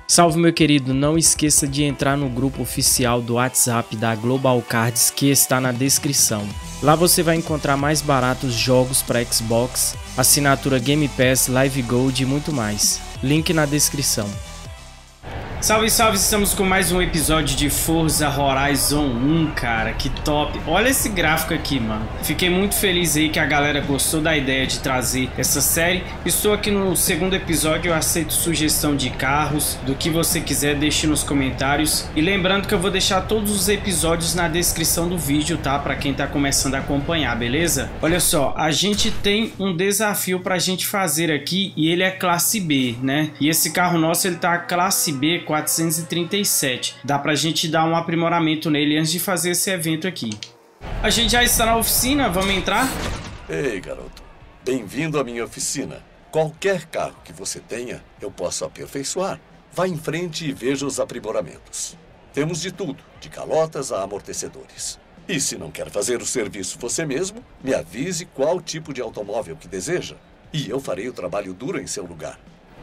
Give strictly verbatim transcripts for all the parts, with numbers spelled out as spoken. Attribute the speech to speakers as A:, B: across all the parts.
A: Salve, meu querido, não esqueça de entrar no grupo oficial do WhatsApp da Global Cards que está na descrição. Lá você vai encontrar mais baratos jogos para Xbox, assinatura Game Pass, Live Gold e muito mais. Link na descrição. Salve, salve, estamos com mais um episódio de Forza Horizon um, cara, que top. Olha esse gráfico aqui, mano. Fiquei muito feliz aí que a galera gostou da ideia de trazer essa série. Estou aqui no segundo episódio, eu aceito sugestão de carros, do que você quiser, deixe nos comentários. E lembrando que eu vou deixar todos os episódios na descrição do vídeo, tá? Pra quem tá começando a acompanhar, beleza? Olha só, a gente tem um desafio pra gente fazer aqui e ele é classe B, né? E esse carro nosso, ele tá classe B, quatrocentos e trinta e sete. Dá pra gente dar um aprimoramento nele antes de fazer esse evento aqui. A gente já está na oficina, vamos entrar?
B: Ei, garoto. Bem-vindo à minha oficina. Qualquer carro que você tenha, eu posso aperfeiçoar. Vá em frente e veja os aprimoramentos. Temos de tudo, de calotas a amortecedores. E se não quer fazer o serviço você mesmo, me avise qual tipo de automóvel que deseja. E eu farei o trabalho duro em seu lugar.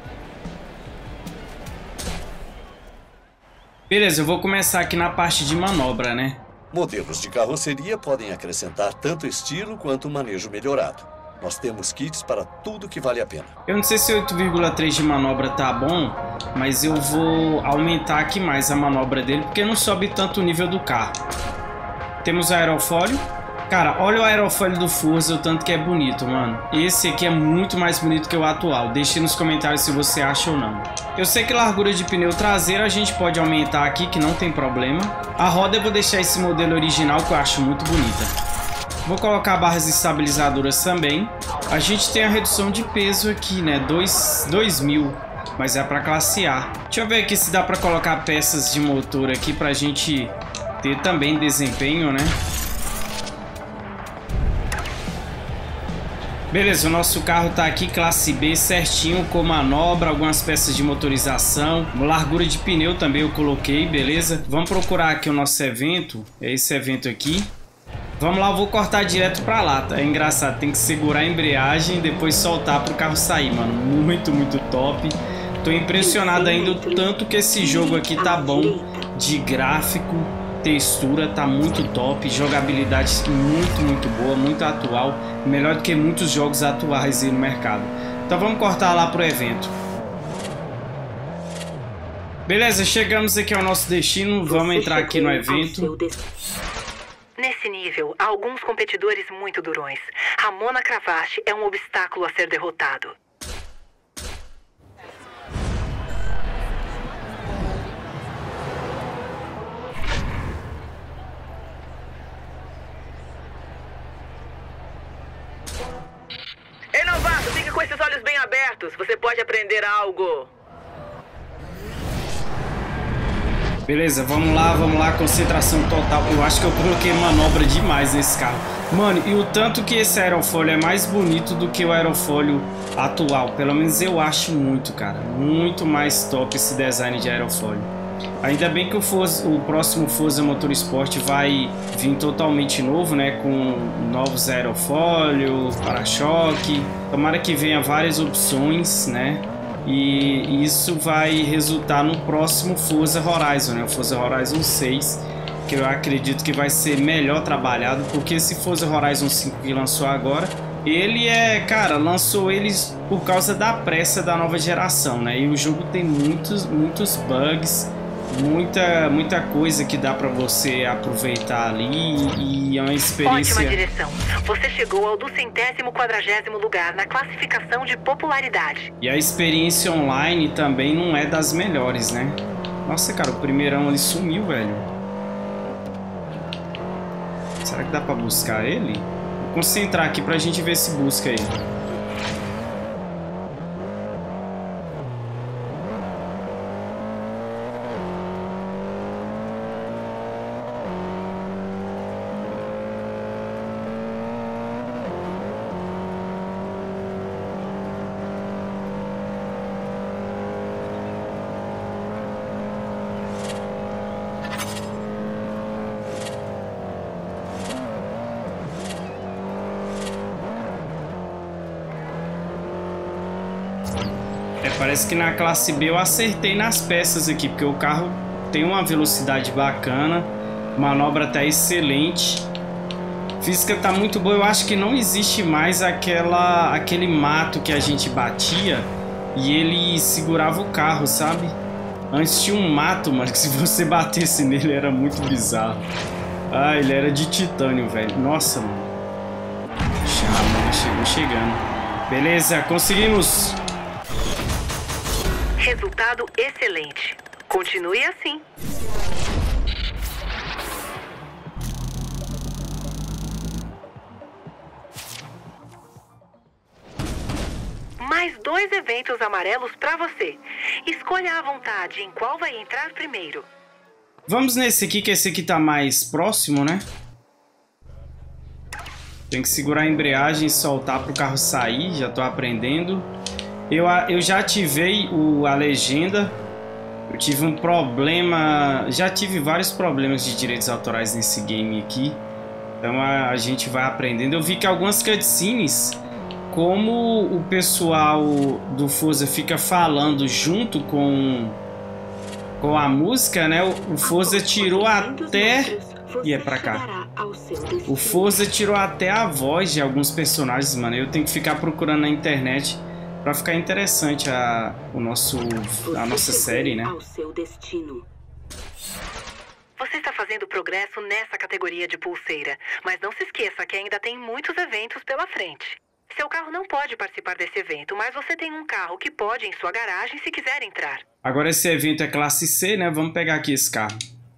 A: Beleza, eu vou começar aqui na parte de manobra, né?
B: Modelos de carroceria podem acrescentar tanto estilo quanto manejo melhorado. Nós temos kits para tudo que vale a pena. Eu
A: não sei se oito vírgula três de manobra tá bom, mas eu vou aumentar aqui mais a manobra dele, porque não sobe tanto o nível do carro. Temos aerofólio. Cara, olha o aerofólio do Forza, o tanto que é bonito, mano. Esse aqui é muito mais bonito que o atual. Deixe nos comentários se você acha ou não. Eu sei que largura de pneu traseiro a gente pode aumentar aqui, que não tem problema. A roda eu vou deixar esse modelo original, que eu acho muito bonita. Vou colocar barras estabilizadoras também. A gente tem a redução de peso aqui, né? dois mil, mas é para classe A. Deixa eu ver aqui se dá para colocar peças de motor aqui pra gente ter também desempenho, né? Beleza, o nosso carro tá aqui, classe B, certinho, com manobra, algumas peças de motorização, largura de pneu também eu coloquei, beleza? Vamos procurar aqui o nosso evento, é esse evento aqui. Vamos lá, eu vou cortar direto pra lá, tá? É engraçado, tem que segurar a embreagem e depois soltar pro carro sair, mano. Muito, muito top. Tô impressionado ainda o tanto que esse jogo aqui tá bom de gráfico. Textura tá muito top, jogabilidade muito, muito boa, muito atual, melhor do que muitos jogos atuais aí no mercado. Então vamos cortar lá pro evento. Beleza, chegamos aqui ao nosso destino, vamos entrar aqui no evento.
C: Nesse nível, há alguns competidores muito durões. Ramona Cravache é um obstáculo a ser derrotado. Ei, novato, fique com esses olhos bem abertos. Você pode aprender algo.
A: Beleza, vamos lá, vamos lá, concentração total. Eu acho que eu coloquei manobra demais nesse carro. Mano, e o tanto que esse aerofólio é mais bonito do que o aerofólio atual. Pelo menos eu acho muito, cara. Muito mais top esse design de aerofólio. Ainda bem que o, Forza, o próximo Forza Motorsport vai vir totalmente novo, né? Com novos aerofólios, para-choque. Tomara que venha várias opções, né? E isso vai resultar no próximo Forza Horizon, né? O Forza Horizon seis, que eu acredito que vai ser melhor trabalhado, porque esse Forza Horizon cinco que lançou agora, ele é, cara, lançou eles por causa da pressa da nova geração, né? E o jogo tem muitos, muitos bugs, muita, muita coisa que dá pra você aproveitar ali, e é uma experiência...
C: Ótima direção. Você chegou ao duzentésimo quadragésimo lugar na classificação de popularidade.
A: E a experiência online também não é das melhores, né? Nossa, cara, o primeirão ali sumiu, velho. Será que dá pra buscar ele? Vou concentrar aqui pra gente ver se busca ele. Parece que na classe B eu acertei nas peças aqui, porque o carro tem uma velocidade bacana, manobra tá excelente, física tá muito boa. Eu acho que não existe mais aquela, aquele mato que a gente batia e ele segurava o carro, sabe? Antes tinha um mato, mano, que se você batesse nele era muito bizarro. Ah, ele era de titânio, velho. Nossa, mano. Mano, chegou chegando. Beleza, conseguimos.
C: Resultado excelente. Continue assim. Mais dois eventos amarelos para você. Escolha à vontade em qual vai entrar primeiro.
A: Vamos nesse aqui, que esse aqui tá mais próximo, né? Tem que segurar a embreagem e soltar para o carro sair. Já tô aprendendo. Eu, eu já ativei o, a legenda. Eu tive um problema... Já tive vários problemas de direitos autorais nesse game aqui. Então a, a gente vai aprendendo. Eu vi que algumas cutscenes, como o pessoal do Forza fica falando junto com, com a música, né? O, o Forza tirou até... E é pra cá. O Forza tirou até a voz de alguns personagens, mano. Eu tenho que ficar procurando na internet pra ficar interessante a, o nosso, a nossa série, né?
C: Você está fazendo progresso nessa categoria de pulseira, mas não se esqueça que ainda tem muitos eventos pela frente. Seu carro não pode participar desse evento, mas você tem um carro que pode em sua garagem se quiser entrar.
A: Agora esse evento é classe C, né? Vamos pegar aqui esse carro.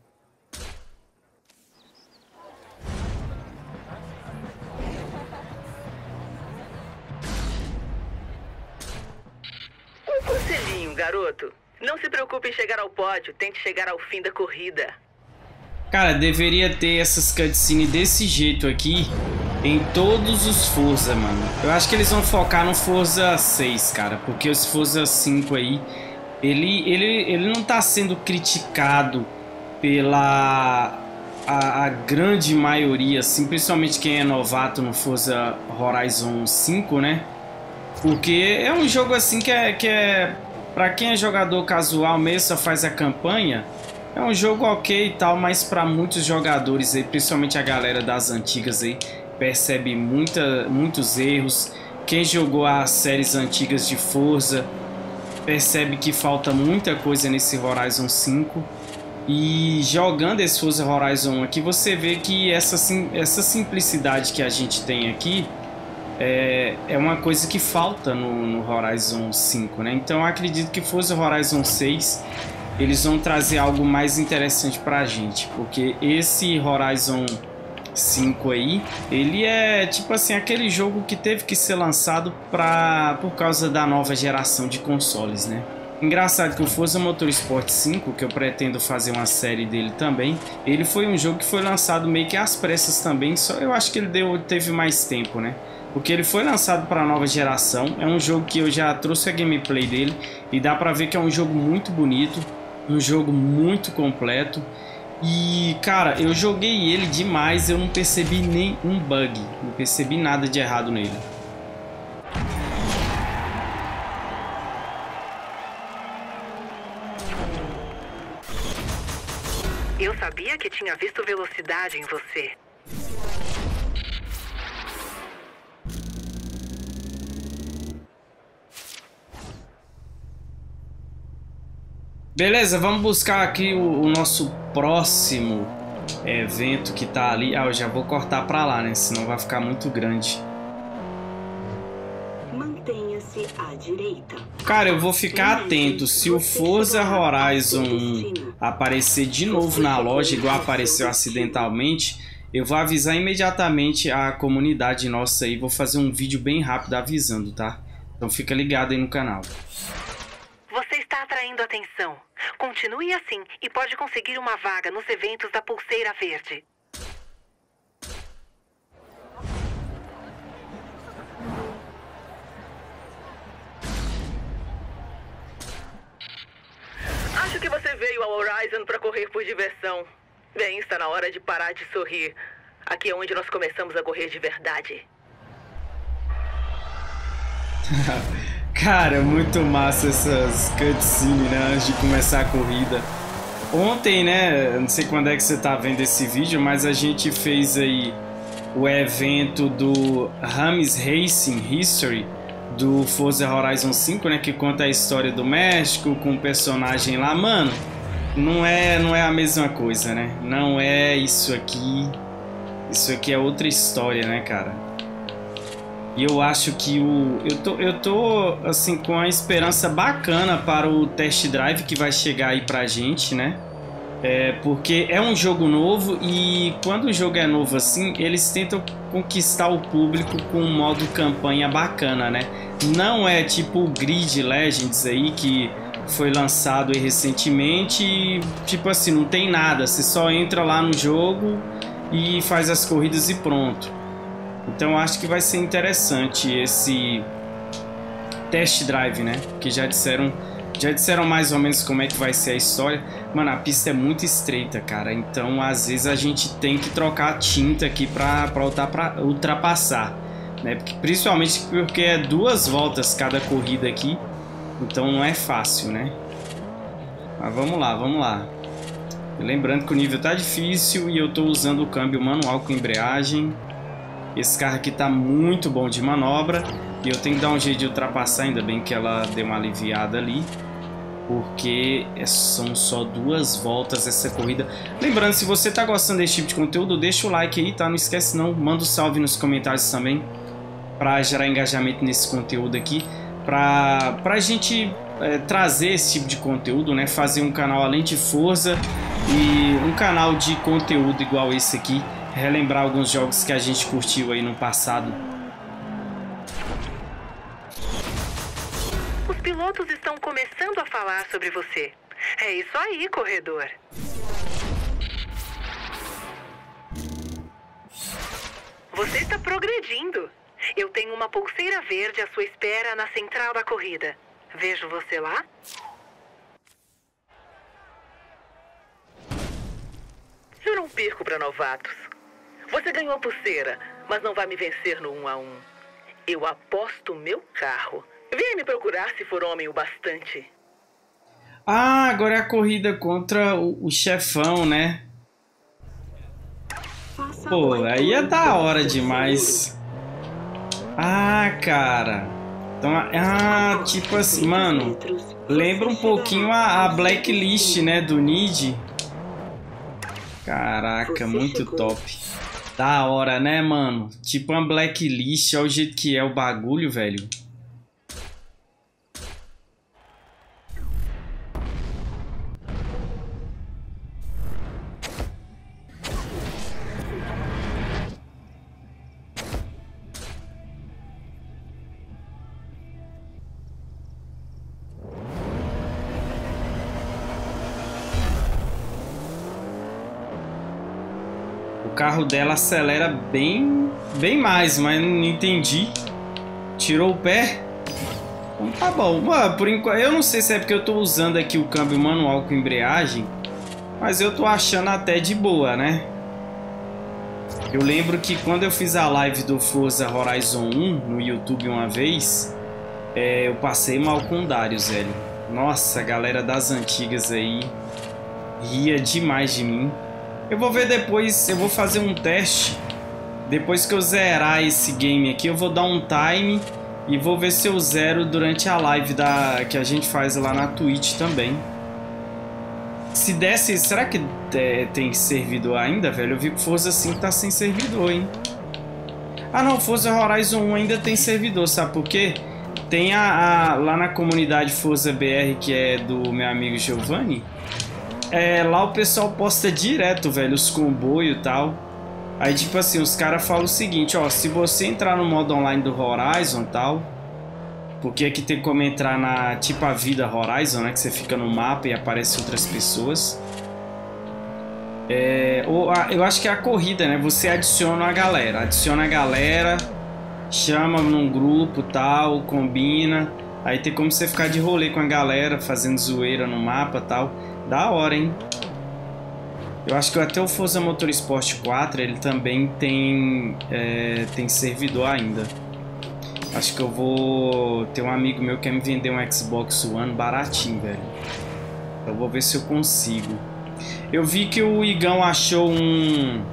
C: Um conselhinho, garoto. Não se preocupe em chegar ao pódio, tente chegar ao fim da corrida.
A: Cara, deveria ter essas cutscenes desse jeito aqui em todos os Forza, mano. Eu acho que eles vão focar no Forza seis, cara, porque os Forza cinco aí, ele, ele, ele não tá sendo criticado pela a, a grande maioria, assim, principalmente quem é novato no Forza Horizon cinco, né? Porque é um jogo assim que é, que é pra quem é jogador casual mesmo, só faz a campanha. É um jogo ok e tal, mas para muitos jogadores aí, principalmente a galera das antigas aí, percebe muita, muitos erros. Quem jogou as séries antigas de Forza percebe que falta muita coisa nesse Horizon cinco. E jogando esse Forza Horizon aqui, você vê que essa, essa simplicidade que a gente tem aqui é, é uma coisa que falta no, no Horizon cinco, né? Então eu acredito que Forza Horizon seis eles vão trazer algo mais interessante pra gente, porque esse Horizon cinco aí, ele é tipo assim, aquele jogo que teve que ser lançado pra, por causa da nova geração de consoles, né? Engraçado que o Forza Motorsport cinco, que eu pretendo fazer uma série dele também, ele foi um jogo que foi lançado meio que às pressas também, só eu acho que ele deu, teve mais tempo, né? Porque ele foi lançado para a nova geração, é um jogo que eu já trouxe a gameplay dele e dá pra ver que é um jogo muito bonito, um jogo muito completo. E cara, eu joguei ele demais, eu não percebi nem um bug, não percebi nada de errado nele.
C: Eu sabia que tinha visto velocidade em você.
A: Beleza, vamos buscar aqui o, o nosso próximo evento que tá ali. Ah, eu já vou cortar pra lá, né? Senão vai ficar muito grande.
D: Mantenha-se à direita.
A: Cara, eu vou ficar atento. Se o Forza Horizon aparecer de novo na loja, igual apareceu acidentalmente, eu vou avisar imediatamente a comunidade nossa aí. Vou fazer um vídeo bem rápido avisando, tá? Então fica ligado aí no canal.
C: Você está atraindo atenção. Continue assim e pode conseguir uma vaga nos eventos da Pulseira Verde. Acho que você veio ao Horizon para correr por diversão. Bem, está na hora de parar de sorrir. Aqui é onde nós começamos a correr de verdade.
A: Cara, muito massa essas cutscenes, né, antes de começar a corrida. Ontem, né, não sei quando é que você tá vendo esse vídeo, mas a gente fez aí o evento do Rams Racing History do Forza Horizon cinco, né, que conta a história do México com o personagem lá. Mano, não é, não é a mesma coisa, né? Não é isso aqui. Isso aqui é outra história, né, cara? E eu acho que o... Eu tô, eu tô, assim, com a esperança bacana para o test drive que vai chegar aí pra gente, né? É, porque é um jogo novo e quando o jogo é novo assim, eles tentam conquistar o público com um modo campanha bacana, né? Não é tipo o Grid Legends aí, que foi lançado aí recentemente e, tipo assim, não tem nada. Você só entra lá no jogo e faz as corridas e pronto. Então acho que vai ser interessante esse test drive, né? Que já disseram, já disseram mais ou menos como é que vai ser a história. Mano, a pista é muito estreita, cara. Então às vezes a gente tem que trocar a tinta aqui pra, pra, pra ultrapassar, né? Porque, principalmente porque é duas voltas cada corrida aqui. Então não é fácil, né? Mas vamos lá, vamos lá. Lembrando que o nível tá difícil e eu tô usando o câmbio manual com embreagem. Esse carro aqui tá muito bom de manobra e eu tenho que dar um jeito de ultrapassar, ainda bem que ela deu uma aliviada ali, porque são só duas voltas essa corrida. Lembrando, se você tá gostando desse tipo de conteúdo, deixa o like aí, tá? Não esquece não, manda um salve nos comentários também para gerar engajamento nesse conteúdo aqui, pra, pra gente é, trazer esse tipo de conteúdo, né? Fazer um canal além de Forza e um canal de conteúdo igual esse aqui, relembrar alguns jogos que a gente curtiu aí no passado.
C: Os pilotos estão começando a falar sobre você. É isso aí, corredor. Você está progredindo. Eu tenho uma pulseira verde à sua espera na central da corrida. Vejo você lá? Eu não perco para novatos. Você ganhou a pulseira, mas não vai me vencer no um a um. Eu aposto meu carro. Venha me procurar se for homem o bastante.
A: Ah, agora é a corrida contra o, o chefão, né? Pô, aí é da hora demais. Ah, cara. Então, ah, tipo assim, mano, lembra um pouquinho a, a Blacklist, né, do Need. Caraca, muito top. Da hora, né, mano? Tipo uma Blacklist, olha o jeito que é o bagulho, velho. O carro dela acelera bem, bem mais, mas não entendi. Tirou o pé? Então tá bom. Mano, por enquanto, eu não sei se é porque eu tô usando aqui o câmbio manual com embreagem, mas eu tô achando até de boa, né? Eu lembro que quando eu fiz a live do Forza Horizon um no YouTube uma vez, é, eu passei mal com o Darius, velho. Nossa, a galera das antigas aí ria demais de mim. Eu vou ver depois, eu vou fazer um teste. Depois que eu zerar esse game aqui, eu vou dar um time e vou ver se eu zero durante a live da, que a gente faz lá na Twitch também. Se desse, será que é, tem servidor ainda, velho? Eu vi que Forza cinco tá sem servidor, hein? Ah não, Forza Horizon um ainda tem servidor, sabe por quê? Tem a, a lá na comunidade Forza B R, que é do meu amigo Giovanni. É, lá o pessoal posta direto, velho, os comboios e tal. Aí, tipo assim, os caras falam o seguinte, ó, se você entrar no modo online do Horizon e tal, porque aqui tem como entrar na, tipo, a vida Horizon, né, que você fica no mapa e aparecem outras pessoas. É, ou, a, eu acho que é a corrida, né, você adiciona a galera, adiciona a galera, chama num grupo e tal, combina. Aí tem como você ficar de rolê com a galera, fazendo zoeira no mapa e tal. Da hora, hein? Eu acho que até o Forza Motorsport quatro, ele também tem, é, tem servidor ainda. Acho que eu vou... Tem um amigo meu que quer me vender um Xbox One baratinho, velho. Eu vou ver se eu consigo. Eu vi que o Igão achou um...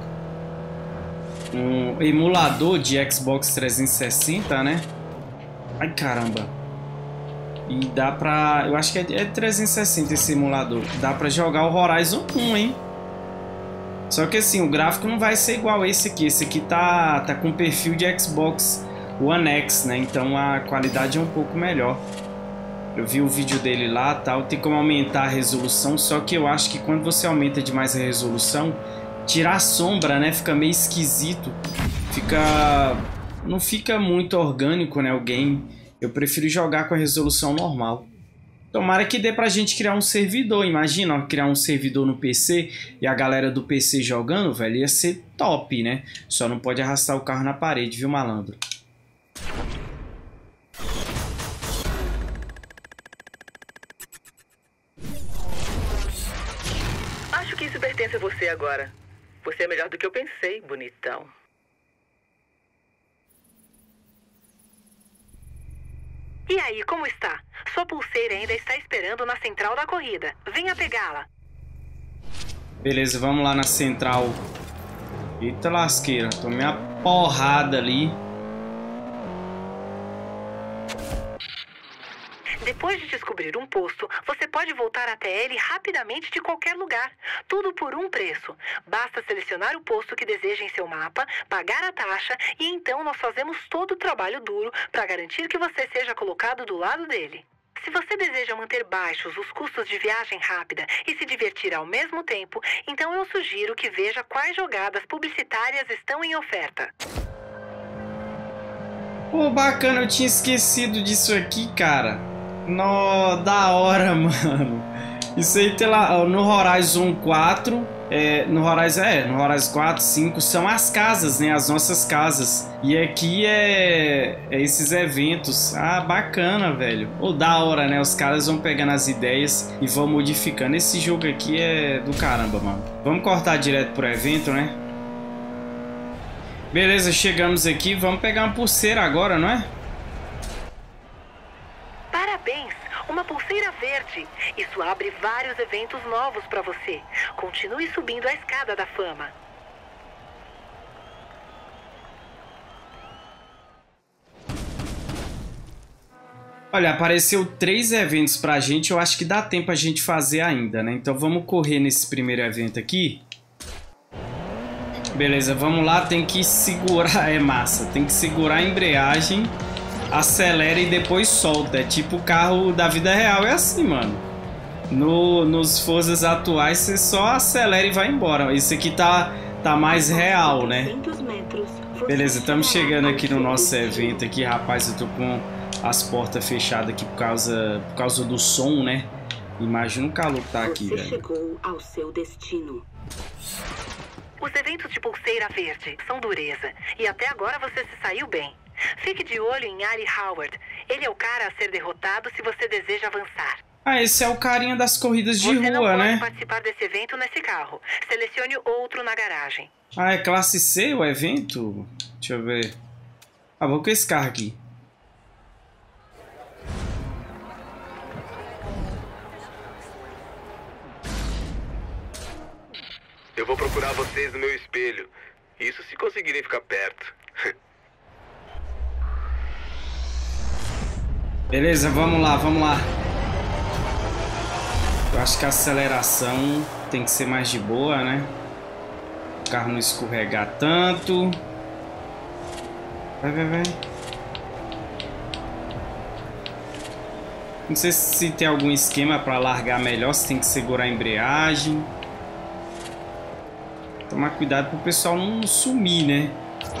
A: Um emulador de Xbox trezentos e sessenta, né? Ai, caramba. E dá pra... Eu acho que é trezentos e sessenta esse emulador. Dá pra jogar o Horizon um, hein? Só que assim, o gráfico não vai ser igual esse aqui. Esse aqui tá, tá com perfil de Xbox One X, né? Então a qualidade é um pouco melhor. Eu vi o vídeo dele lá, tal. Tem como aumentar a resolução. Só que eu acho que quando você aumenta demais a resolução, tirar a sombra, né? Fica meio esquisito. Fica... Não fica muito orgânico, né? O game. Eu prefiro jogar com a resolução normal. Tomara que dê pra gente criar um servidor. Imagina, ó, criar um servidor no P C e a galera do P C jogando, velho. Ia ser top, né? Só não pode arrastar o carro na parede, viu, malandro?
C: Acho que isso pertence a você agora. Você é melhor do que eu pensei, bonitão. E aí, como está? Sua pulseira ainda está esperando na central da corrida. Venha pegá-la.
A: Beleza, vamos lá na central. Eita lasqueira, tomei uma porrada ali.
C: Depois de descobrir um posto, você pode voltar até ele rapidamente de qualquer lugar. Tudo por um preço. Basta selecionar o posto que deseja em seu mapa, pagar a taxa e então nós fazemos todo o trabalho duro para garantir que você seja colocado do lado dele. Se você deseja manter baixos os custos de viagem rápida e se divertir ao mesmo tempo, então eu sugiro que veja quais jogadas publicitárias estão em oferta.
A: Pô, bacana, eu tinha esquecido disso aqui, cara. No, da hora, mano. Isso aí tem lá no Horizon quatro. É, no Horizon, é, no Horizon quatro, cinco são as casas, né? As nossas casas. E aqui é, é esses eventos. Ah, bacana, velho. Ou da hora, né? Os caras vão pegando as ideias e vão modificando. Esse jogo aqui é do caramba, mano. Vamos cortar direto pro evento, né? Beleza, chegamos aqui. Vamos pegar uma pulseira agora, não é?
C: Parabéns! Uma pulseira verde. Isso abre vários eventos novos para você. Continue subindo a escada da fama.
A: Olha, apareceu três eventos pra gente. Eu acho que dá tempo a gente fazer ainda, né? Então vamos correr nesse primeiro evento aqui. Beleza, vamos lá. Tem que segurar... É massa. Tem que segurar a embreagem... Acelera e depois solta. É tipo o carro da vida real. É assim, mano. No, nos Forzas atuais, você só acelera e vai embora. Isso aqui tá, tá mais real, né? Beleza, estamos chegando aqui no nosso evento aqui. Rapaz, eu tô com as portas fechadas aqui por causa, por causa do som, né? Imagina o calor que tá aqui, velho.
D: Você chegou ao seu destino.
C: Os eventos de pulseira verde são dureza. E até agora você se saiu bem. Fique de olho em Ali Howard. Ele é o cara a ser derrotado se você deseja avançar.
A: Ah, esse é o carinha das corridas de
C: você
A: rua, né?
C: Você não pode participar desse evento nesse carro. Selecione outro na garagem.
A: Ah, é classe C o evento? Deixa eu ver. Ah, vou com esse carro aqui.
E: Eu vou procurar vocês no meu espelho. Isso se conseguirem ficar perto.
A: Beleza, vamos lá, vamos lá. Eu acho que a aceleração tem que ser mais de boa, né? O carro não escorregar tanto. Vai, vai, vai. Não sei se tem algum esquema para largar melhor, se tem que segurar a embreagem. Tomar cuidado para o pessoal não sumir, né?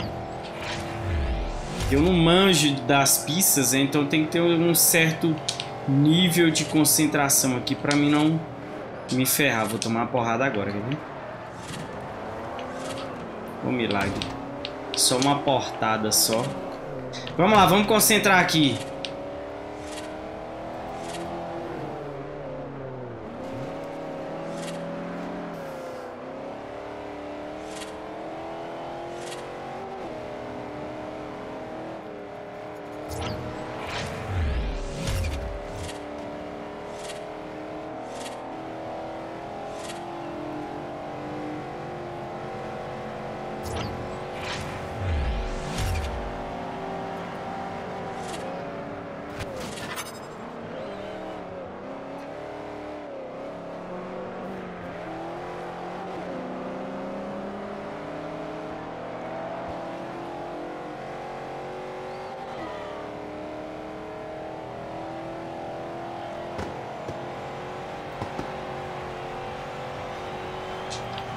A: Eu não manjo das pistas, então tem que ter um certo nível de concentração aqui para mim não me ferrar. Vou tomar uma porrada agora, quer ver? Ô milagre. Só uma portada só. Vamos lá, vamos concentrar aqui.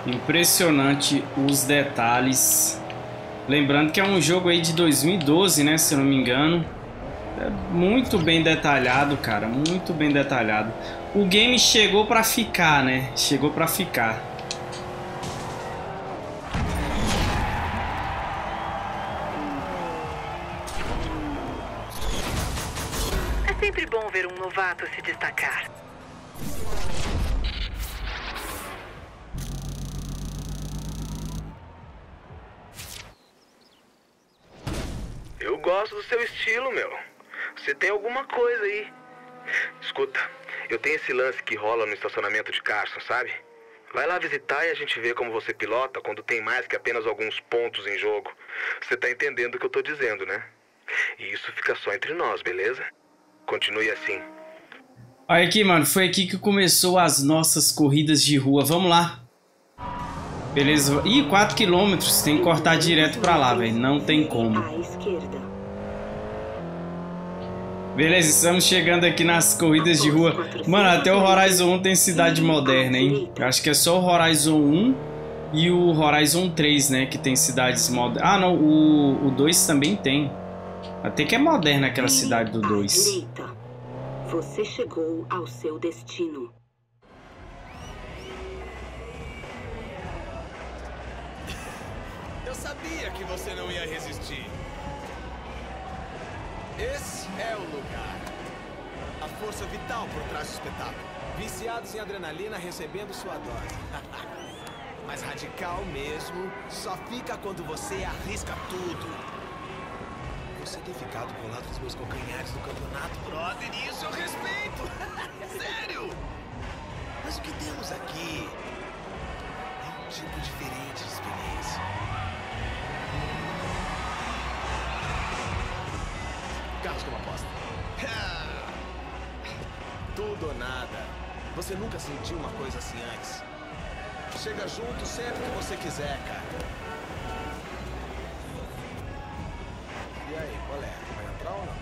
A: Impressionante os detalhes. Lembrando que é um jogo aí de dois mil e doze, né? Se eu não me engano. É muito bem detalhado, cara. Muito bem detalhado. O game chegou pra ficar, né? Chegou pra ficar.
C: É sempre bom ver um novato se destacar.
E: Eu gosto do seu estilo, meu. Você tem alguma coisa aí. Escuta, eu tenho esse lance que rola no estacionamento de Carson, sabe? Vai lá visitar e a gente vê como você pilota quando tem mais que apenas alguns pontos em jogo. Você tá entendendo o que eu tô dizendo, né? E isso fica só entre nós, beleza? Continue assim.
A: Olha aqui, mano. Foi aqui que começou as nossas corridas de rua. Vamos lá. Beleza. Ih, quatro quilômetros. Tem que cortar direto pra lá, velho. Não tem como.
D: À esquerda.
A: Beleza, estamos chegando aqui nas corridas de rua. Mano, até o Horizon um tem cidade moderna, hein? Eu acho que é só o Horizon um e o Horizon três, né? Que tem cidades modernas. Ah, não. O, o dois também tem. Até que é moderna aquela cidade do dois.
D: À direita. Você chegou ao seu destino.
F: Eu sabia que você não ia resistir. Esse é o lugar. A força vital por trás do espetáculo. Viciados em adrenalina recebendo sua dose. Mas radical mesmo só fica quando você arrisca tudo. Você tem ficado colado nos meus calcanhares no campeonato, brother, e isso eu respeito. Sério. Mas o que temos aqui é um tipo diferente de experiência. Carros como aposta. Tudo ou nada. Você nunca sentiu uma coisa assim antes. Chega junto sempre que você quiser, cara. E aí, qual é? Vai entrar ou não?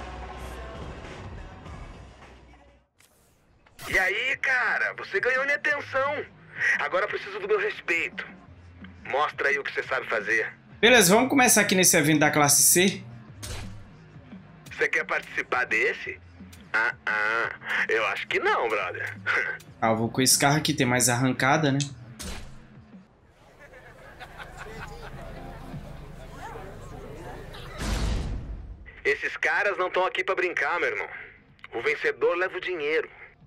E: E aí, cara? Você ganhou minha atenção. Agora preciso do meu respeito. Mostra aí o que você sabe fazer.
A: Beleza, vamos começar aqui nesse evento da classe C.
E: Você quer participar desse? Ah, ah, eu acho que não, brother.
A: Ah, eu vou com esse carro aqui, tem mais arrancada, né?
E: Esses caras não estão aqui pra brincar, meu irmão. O vencedor leva o dinheiro.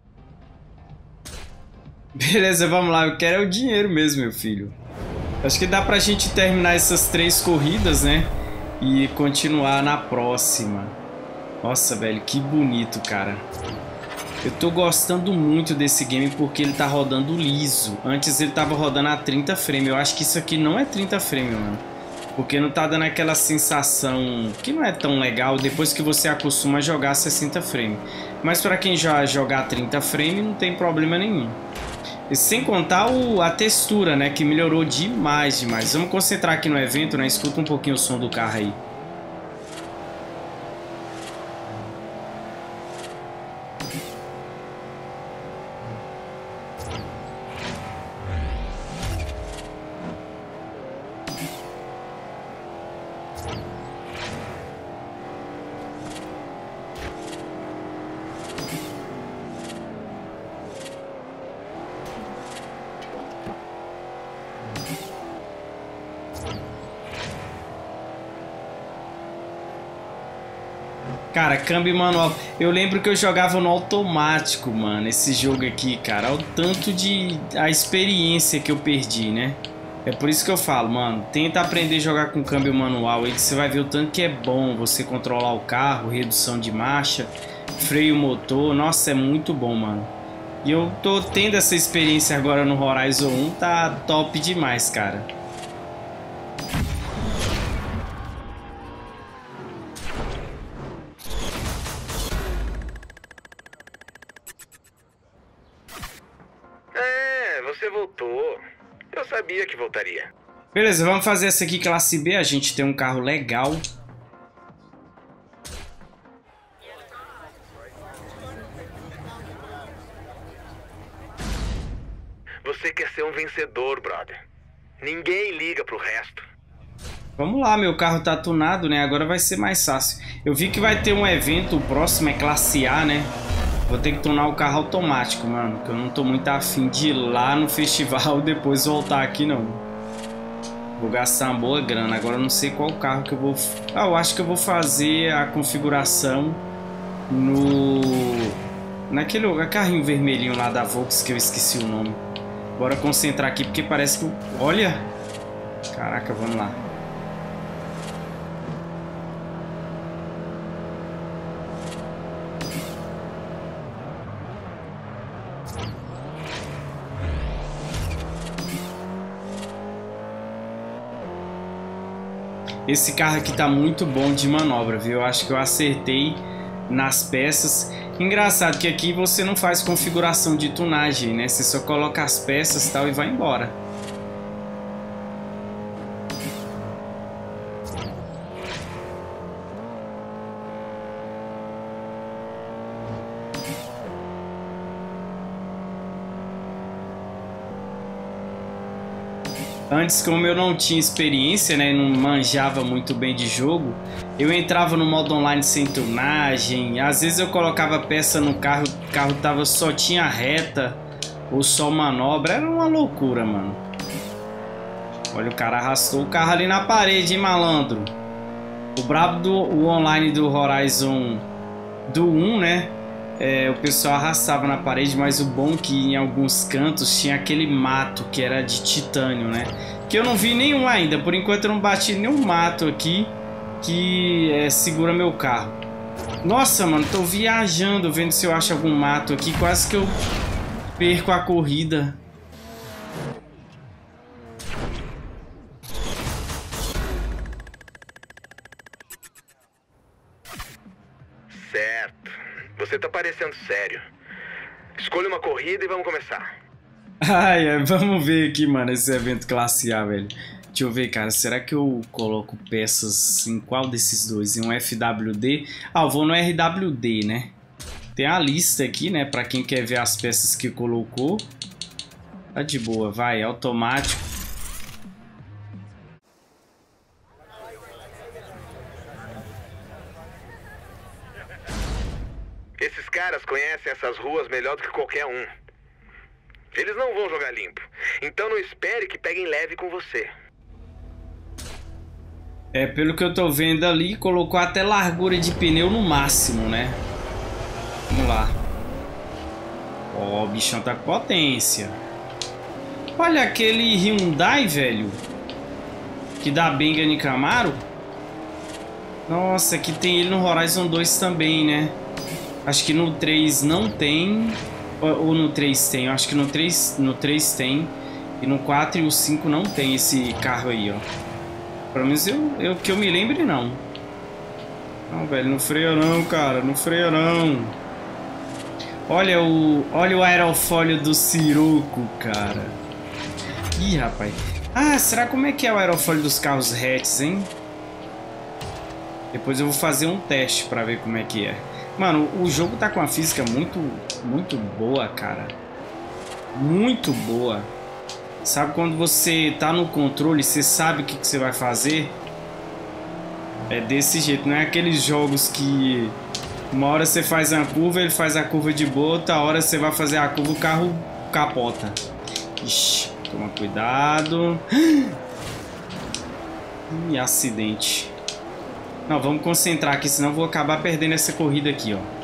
A: Beleza, vamos lá. Eu quero é o dinheiro mesmo, meu filho. Acho que dá pra gente terminar essas três corridas, né? E continuar na próxima. Nossa, velho, que bonito, cara. Eu tô gostando muito desse game porque ele tá rodando liso. Antes ele tava rodando a trinta frames. Eu acho que isso aqui não é trinta frames, mano. Porque não tá dando aquela sensação que não é tão legal depois que você acostuma a jogar a sessenta frames. Mas pra quem já jogar a trinta frames não tem problema nenhum. E sem contar o, a textura, né? Que melhorou demais, demais. Vamos concentrar aqui no evento, né? Escuta um pouquinho o som do carro aí. Cara, câmbio manual. Eu lembro que eu jogava no automático, mano, esse jogo aqui, cara. Olha o tanto de... a experiência que eu perdi, né? É por isso que eu falo, mano, tenta aprender a jogar com câmbio manual aí, que você vai ver o tanto que é bom você controlar o carro, redução de marcha, freio motor. Nossa, é muito bom, mano. E eu tô tendo essa experiência agora no Horizon um, tá top demais, cara.
E: Você voltou. Eu sabia que voltaria.
A: Beleza, vamos fazer essa aqui, classe B. A gente tem um carro legal.
E: Você quer ser um vencedor, brother. Ninguém liga pro resto.
A: Vamos lá, meu carro tá tunado, né? Agora vai ser mais fácil. Eu vi que vai ter um evento, o próximo é classe A, né? Vou ter que tunar o carro automático, mano. Que eu não tô muito afim de ir lá no festival e depois voltar aqui, não. Vou gastar uma boa grana. Agora eu não sei qual carro que eu vou... Ah, eu acho que eu vou fazer a configuração no... Naquele carrinho vermelhinho lá da Volks, que eu esqueci o nome. Bora concentrar aqui, porque parece que... Olha! Caraca, vamos lá. Esse carro aqui tá muito bom de manobra, viu? Eu acho que eu acertei nas peças. Engraçado que aqui você não faz configuração de tunagem, né? Você só coloca as peças e tal e vai embora. Antes, como eu não tinha experiência, né, não manjava muito bem de jogo, eu entrava no modo online sem tunagem. Às vezes eu colocava peça no carro, o carro tava, só tinha reta ou só manobra. Era uma loucura, mano. Olha, o cara arrastou o carro ali na parede, hein, malandro. O brabo do o online do Horizon do um, né? É, o pessoal arrastava na parede, mas o bom é que em alguns cantos tinha aquele mato que era de titânio, né? Que eu não vi nenhum ainda, por enquanto eu não bati nenhum mato aqui que é, segura meu carro. Nossa, mano, tô viajando, vendo se eu acho algum mato aqui, quase que eu perco a corrida.
E: Certo. Você tá parecendo sério. Escolha uma corrida e vamos começar.
A: Ai, é, vamos ver aqui, mano, esse evento classe A, velho. Deixa eu ver, cara, será que eu coloco peças em qual desses dois? Em um F W D? Ah, eu vou no R W D, né? Tem a lista aqui, né, pra quem quer ver as peças que colocou. Tá de boa, vai, automático.
E: Esses caras conhecem essas ruas melhor do que qualquer um. Eles não vão jogar limpo. Então não espere que peguem leve com você.
A: É, pelo que eu tô vendo ali, colocou até largura de pneu no máximo, né? Vamos lá. Ó, o bichão tá com potência. Olha aquele Hyundai, velho. Que dá benga em Camaro. Nossa, aqui tem ele no Horizon dois também, né? Acho que no três não tem. Ou no três tem. Eu acho que no três, no três tem. E no quatro e o cinco não tem esse carro aí, ó. Pelo menos eu, eu, que eu me lembre, não. Não, velho, não freia não, cara. Não freia não. Olha o, olha o aerofólio do Sirocco, cara. Ih, rapaz. Ah, será como é que é o aerofólio dos carros hatches, hein? Depois eu vou fazer um teste pra ver como é que é. Mano, o jogo tá com uma física muito, muito boa, cara. Muito boa. Sabe quando você tá no controle, você sabe o que, que você vai fazer? É desse jeito, não é aqueles jogos que uma hora você faz uma curva, ele faz a curva de boa, outra hora você vai fazer a curva, o carro capota. Ixi, toma cuidado. Ih, acidente. Não, vamos concentrar aqui, senão eu vou acabar perdendo essa corrida aqui, ó.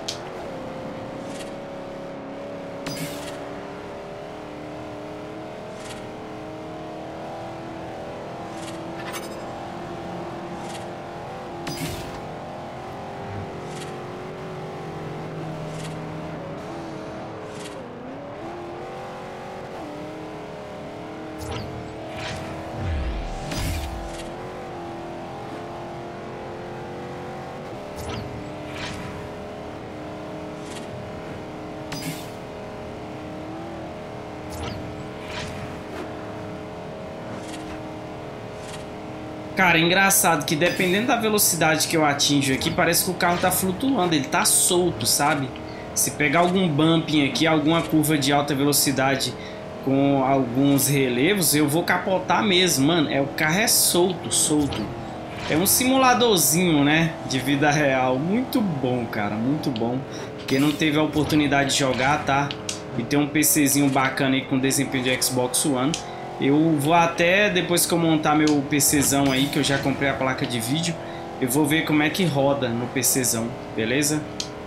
A: Cara, é engraçado que dependendo da velocidade que eu atinjo aqui, parece que o carro tá flutuando, ele tá solto, sabe? Se pegar algum bumping aqui, alguma curva de alta velocidade com alguns relevos, eu vou capotar mesmo, mano. É, o carro é solto, solto. É um simuladorzinho, né, de vida real. Muito bom, cara, muito bom. Quem não teve a oportunidade de jogar, tá? E tem um PCzinho bacana aí com desempenho de Xbox One. Eu vou até, depois que eu montar meu PCzão aí, que eu já comprei a placa de vídeo, eu vou ver como é que roda no PCzão, beleza?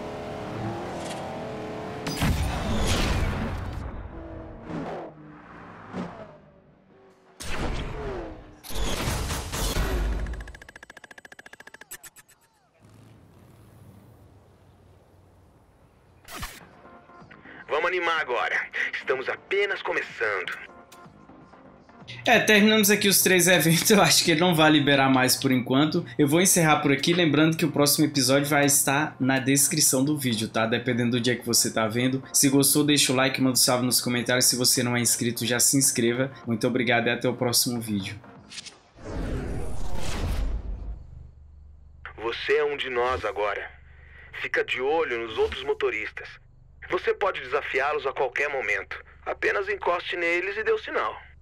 E: Vamos animar agora. Estamos apenas começando.
A: É, terminamos aqui os três eventos. Eu acho que ele não vai liberar mais por enquanto. Eu vou encerrar por aqui, lembrando que o próximo episódio vai estar na descrição do vídeo, tá? Dependendo do dia que você tá vendo. Se gostou, deixa o like, manda um salve nos comentários. Se você não é inscrito, já se inscreva. Muito obrigado e até o próximo vídeo.
E: Você é um de nós agora. Fica de olho nos outros motoristas. Você pode desafiá-los a qualquer momento. Apenas encoste neles e dê o sinal.